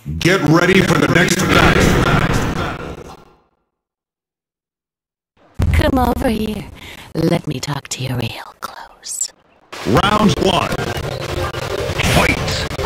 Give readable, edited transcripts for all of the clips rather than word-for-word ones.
Get ready for the next battle. Come over here. Let me talk to you real close. Round one. Fight!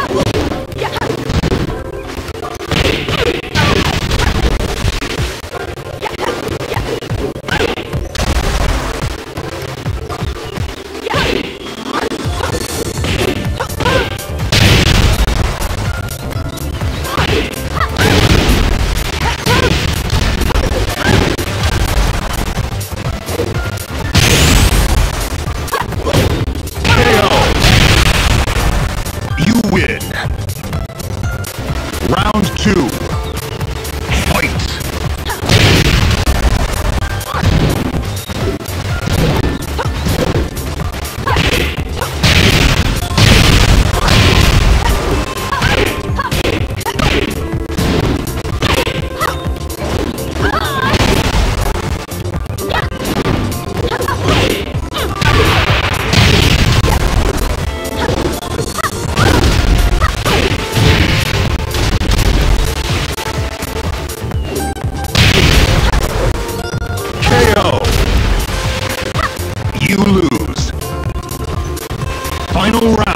Win. Round two. Fight. You lose. Final round.